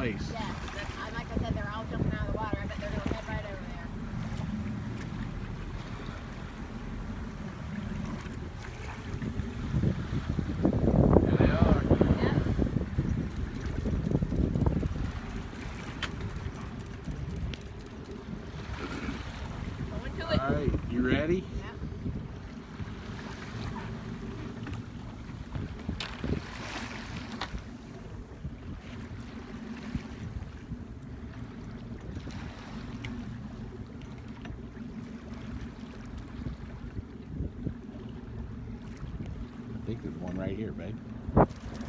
place. Yeah, like I said, they're all jumping out of the water. I bet they're going to head right over there. There they are. Yeah. Going to it. All right, you ready? Yeah. I think there's one right here, babe.